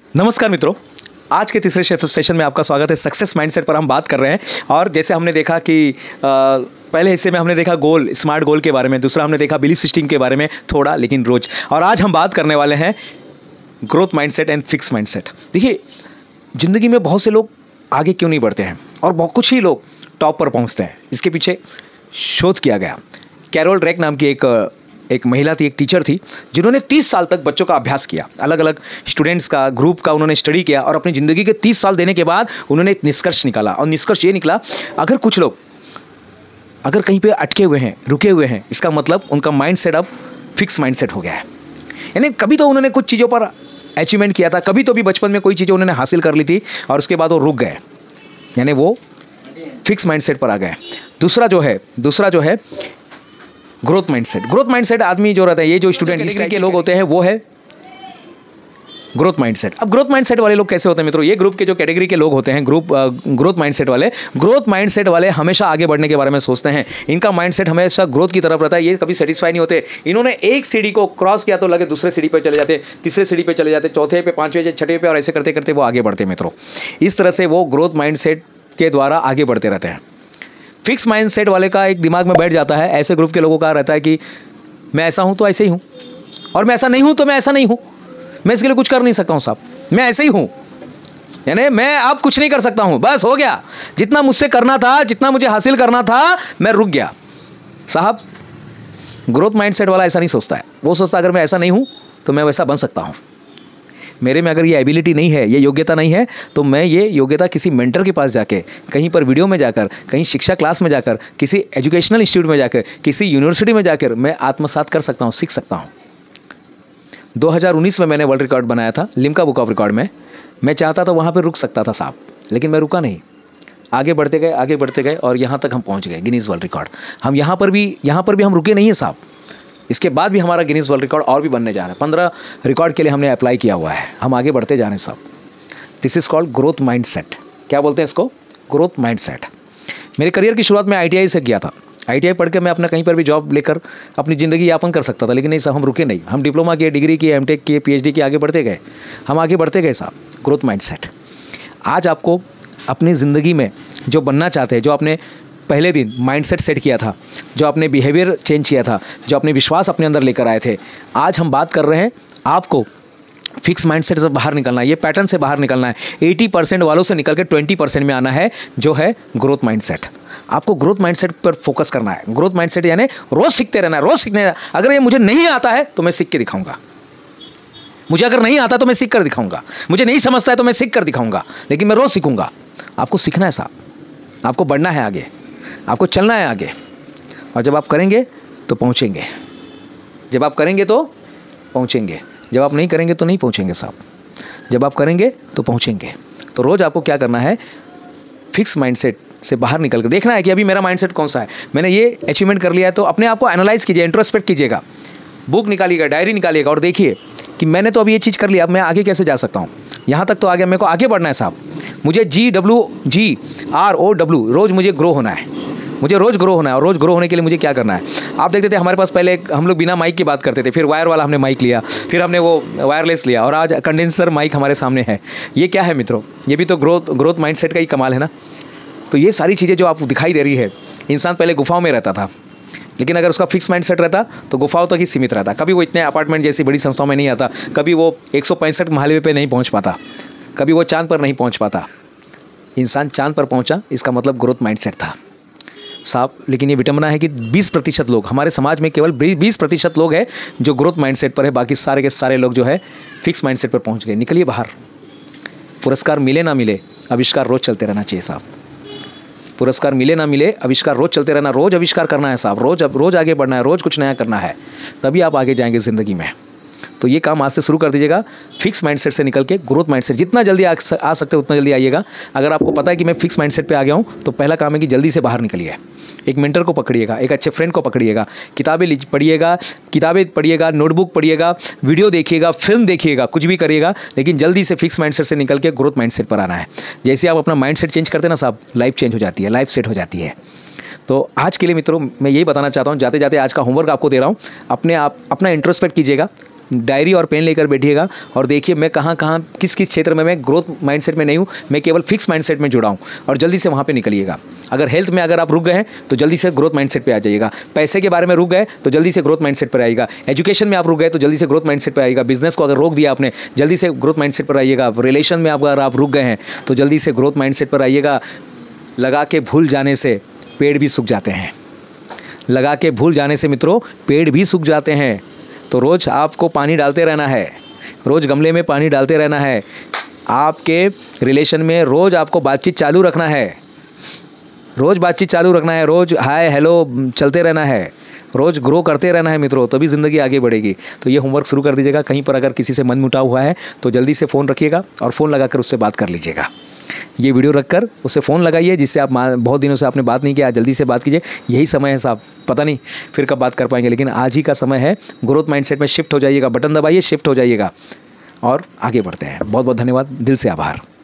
नमस्कार मित्रों, आज के तीसरे सेशन में आपका स्वागत है। सक्सेस माइंडसेट पर हम बात कर रहे हैं और जैसे हमने देखा कि पहले हिस्से में हमने देखा गोल, स्मार्ट गोल के बारे में, दूसरा हमने देखा बिलीफ सिस्टम के बारे में थोड़ा लेकिन रोज, और आज हम बात करने वाले हैं growth mindset and fix mindset. देखिए, ज़िंदगी में बहुत से लोग आगे क्यों नहीं बढ़ते हैं और बहुत कुछ ही लोग टॉप पर पहुँचते हैं। इसके पीछे शोध किया गया। कैरोल ड्वेक नाम की एक महिला थी, एक टीचर थी, जिन्होंने 30 साल तक बच्चों का अभ्यास किया, अलग अलग स्टूडेंट्स का, ग्रुप का उन्होंने स्टडी किया और अपनी ज़िंदगी के 30 साल देने के बाद उन्होंने एक निष्कर्ष निकाला। और निष्कर्ष ये निकला, अगर कुछ लोग अगर कहीं पे अटके हुए हैं, रुके हुए हैं, इसका मतलब उनका माइंडसेट अब फिक्स माइंडसेट हो गया है। यानी कभी तो उन्होंने कुछ चीज़ों पर अचीवमेंट किया था, कभी तो भी बचपन में कोई चीज़ें उन्होंने हासिल कर ली थी और उसके बाद वो रुक गए, यानी वो फिक्स माइंडसेट पर आ गए। दूसरा जो है ग्रोथ माइंडसेट। ग्रोथ माइंडसेट आदमी जो रहता है, ये जो स्टूडेंट इस टाइप के लोग होते हैं, वो है ग्रोथ माइंडसेट। अब ग्रोथ माइंडसेट वाले लोग कैसे होते हैं मित्रों? ये ग्रुप के जो कैटेगरी के लोग होते हैं, ग्रोथ माइंडसेट वाले हमेशा आगे बढ़ने के बारे में सोचते हैं। इनका माइंडसेट हमेशा ग्रोथ की तरफ रहता है। ये कभी सेटिस्फाई नहीं होते। इन्होंने एक सीढ़ी को क्रॉस किया तो लगे दूसरे सीढ़ी पर चले जाते, तीसरे सीढ़ी पर चले जाते, चौथे पे, पांचवें, छठे पे, और ऐसे करते करते वो आगे बढ़ते मित्रों। इस तरह से वो ग्रोथ माइंडसेट के द्वारा आगे बढ़ते रहते हैं। फिक्स माइंडसेट वाले का एक दिमाग में बैठ जाता है, ऐसे ग्रुप के लोगों का रहता है कि मैं ऐसा हूं तो ऐसे ही हूं, और मैं ऐसा नहीं हूं तो मैं ऐसा नहीं हूं, मैं इसके लिए कुछ कर नहीं सकता हूं साहब, मैं ऐसे ही हूं, यानी मैं अब कुछ नहीं कर सकता हूं, बस हो गया, जितना मुझसे करना था, जितना मुझे हासिल करना था, मैं रुक गया साहब। ग्रोथ माइंडसेट वाला ऐसा नहीं सोचता है। वो सोचता अगर मैं ऐसा नहीं हूं तो मैं वैसा बन सकता हूं। मेरे में अगर ये एबिलिटी नहीं है, ये योग्यता नहीं है, तो मैं ये योग्यता किसी मेंटर के पास जाके, कहीं पर वीडियो में जाकर, कहीं शिक्षा क्लास में जाकर, किसी एजुकेशनल इंस्टीट्यूट में जाकर, किसी यूनिवर्सिटी में जाकर मैं आत्मसात कर सकता हूँ, सीख सकता हूँ। 2019 में मैंने वर्ल्ड रिकॉर्ड बनाया था लिम्का बुक ऑफ रिकॉर्ड में। मैं चाहता था वहाँ पर रुक सकता था साहब, लेकिन मैं रुका नहीं। आगे बढ़ते गए और यहाँ तक हम पहुँच गए, गिनीज वर्ल्ड रिकॉर्ड। हम यहाँ पर भी हम रुके नहीं हैं साहब। इसके बाद भी हमारा गिनीज वर्ल्ड रिकॉर्ड और भी बनने जा रहा है। 15 रिकॉर्ड के लिए हमने अप्लाई किया हुआ है। हम आगे बढ़ते जा रहे हैं साहब। This is called growth mindset. क्या बोलते हैं इसको? Growth mindset. मेरे करियर की शुरुआत में ITI से किया था। ITI पढ़ के मैं अपना कहीं पर भी जॉब लेकर अपनी ज़िंदगी यापन कर सकता था, लेकिन नहीं साहब, हम रुके नहीं। हम डिप्लोमा किए, डिग्री किए, MTech किए, PhD किए, आगे बढ़ते गए। हम आगे बढ़ते गए साहब। Growth mindset. आज आपको अपनी ज़िंदगी में जो बनना चाहते हैं, जो आपने पहले दिन माइंडसेट सेट किया था, जो आपने बिहेवियर चेंज किया था, जो अपने विश्वास अपने अंदर लेकर आए थे, आज हम बात कर रहे हैं आपको फिक्स माइंडसेट से बाहर निकलना है, ये पैटर्न से बाहर निकलना है। 80% वालों से निकल के 20% में आना है, जो है ग्रोथ माइंडसेट। आपको ग्रोथ माइंडसेट पर फोकस करना है। ग्रोथ माइंडसेट यानी रोज़ सीखते रहना है, रोज़ सीखने। अगर ये मुझे नहीं आता है तो मैं सीख के दिखाऊंगा, मुझे अगर नहीं आता तो मैं सीख कर दिखाऊंगा, मुझे नहीं समझता है तो मैं सीख कर दिखाऊंगा, लेकिन मैं रोज़ सीखूंगा। आपको सीखना है साहब, आपको बढ़ना है आगे, आपको चलना है आगे। और जब आप करेंगे तो पहुंचेंगे, जब आप करेंगे तो पहुंचेंगे, जब आप नहीं करेंगे तो नहीं पहुंचेंगे साहब। जब आप करेंगे तो पहुंचेंगे। तो रोज़ आपको क्या करना है? फिक्स माइंडसेट से बाहर निकल कर देखना है कि अभी मेरा माइंडसेट कौन सा है। मैंने ये अचीवमेंट कर लिया है, तो अपने आप को एनालाइज़ कीजिए, इंट्रोस्पेक्ट कीजिएगा, बुक निकालिएगा, डायरी निकालिएगा और देखिए कि मैंने तो अभी ये चीज़ कर लिया, अब मैं आगे कैसे जा सकता हूँ। यहाँ तक तो आ गया, मेरे को आगे बढ़ना है साहब। मुझे GWGROW रोज़ मुझे ग्रो होना है, मुझे रोज़ ग्रो होना है। और रोज़ ग्रो होने के लिए मुझे क्या करना है? आप देखते थे हमारे पास पहले हम लोग बिना माइक की बात करते थे, फिर वायर वाला हमने माइक लिया, फिर हमने वो वायरलेस लिया, और आज कंडेंसर माइक हमारे सामने है। ये क्या है मित्रों? ये भी तो ग्रोथ माइंडसेट का ही कमाल है ना। तो ये सारी चीज़ें जो आपको दिखाई दे रही है, इंसान पहले गुफाओं में रहता था, लेकिन अगर उसका फिक्स माइंडसेट रहता तो गुफाओं तक ही सीमित रहता। कभी वो इतने अपार्टमेंट जैसी बड़ी संस्थाओं में नहीं आता, कभी वो 165 महले पे नहीं पहुँच पाता, कभी वो चाँद पर नहीं पहुँच पाता। इंसान चाँद पर पहुँचा, इसका मतलब ग्रोथ माइंडसेट था साहब। लेकिन ये विडंबना है कि 20% लोग, हमारे समाज में केवल 20% लोग हैं जो ग्रोथ माइंडसेट पर है, बाकी सारे के सारे लोग जो है फिक्स माइंडसेट पर पहुंच गए। निकलिए बाहर। पुरस्कार मिले ना मिले, आविष्कार रोज़ चलते रहना चाहिए साहब। पुरस्कार मिले ना मिले, आविष्कार रोज़ चलते रहना, रोज़ आविष्कार करना है साहब, रोज़ आगे बढ़ना है, रोज़ कुछ नया करना है, तभी आप आगे जाएंगे ज़िंदगी में। तो ये काम आज से शुरू कर दीजिएगा। फिक्स माइंडसेट से निकल के ग्रोथ माइंडसेट, जितना जल्दी आ सकते हैं उतना जल्दी आइएगा। अगर आपको पता है कि मैं फिक्स माइंडसेट पे आ गया हूँ, तो पहला काम है कि जल्दी से बाहर निकलिए। एक मेंटर को पकड़िएगा, एक अच्छे फ्रेंड को पकड़िएगा, किताबें पढ़िएगा, नोटबुक पढ़िएगा, वीडियो देखिएगा, फिल्म देखिएगा, कुछ भी करिएगा, लेकिन जल्दी से फिक्स माइंडसेट से निकल के ग्रोथ माइंडसेट पर आना है। जैसे आप अपना माइंडसेट चेंज करते हैं ना साहब, लाइफ चेंज हो जाती है, लाइफ सेट हो जाती है। तो आज के लिए मित्रों मैं यही बताना चाहता हूँ, जाते जाते आज का होमवर्क आपको दे रहा हूँ। अपना इंट्रोस्पेक्ट कीजिएगा, डायरी और पेन लेकर बैठिएगा और देखिए मैं कहाँ कहाँ किस किस क्षेत्र में मैं ग्रोथ माइंडसेट में नहीं हूँ, मैं केवल फिक्स माइंडसेट में जुड़ा हूँ, और जल्दी से वहाँ पे निकलिएगा। अगर हेल्थ में अगर आप रुक गए हैं तो जल्दी से ग्रोथ माइंडसेट पे आ जाइएगा। पैसे के बारे में रुक गए तो जल्दी से ग्रोथ माइंडसेट पर आइएगा। एजुकेशन में आप रुक गए तो जल्दी से ग्रोथ माइंडसेट पर आइएगा। बिजनेस को अगर रोक दिया आपने, जल्दी से ग्रोथ माइंडसेट पर आइएगा। रिलेशन में अगर आप रुक गए हैं तो जल्दी से ग्रोथ माइंडसेट पर आइएगा। लगा के भूल जाने से पेड़ भी सूख जाते हैं। लगा के भूल जाने से मित्रों पेड़ भी सूख जाते हैं। तो रोज़ आपको पानी डालते रहना है, रोज़ गमले में पानी डालते रहना है। आपके रिलेशन में रोज़ आपको बातचीत चालू रखना है, रोज़ बातचीत चालू रखना है, रोज़ हाय हेलो चलते रहना है, रोज़ ग्रो करते रहना है मित्रों, तभी ज़िंदगी आगे बढ़ेगी। तो ये होमवर्क शुरू कर दीजिएगा। कहीं पर अगर किसी से मनमुटाव हुआ है तो जल्दी से फ़ोन रखिएगा और फ़ोन लगाकर उससे बात कर लीजिएगा। ये वीडियो रखकर उससे फ़ोन लगाइए, जिससे आप बहुत दिनों से आपने बात नहीं किया, जल्दी से बात कीजिए। यही समय है साहब, पता नहीं फिर कब बात कर पाएंगे, लेकिन आज ही का समय है। ग्रोथ माइंडसेट में शिफ्ट हो जाइएगा, बटन दबाइए, शिफ्ट हो जाइएगा और आगे बढ़ते हैं। बहुत बहुत धन्यवाद, दिल से आभार।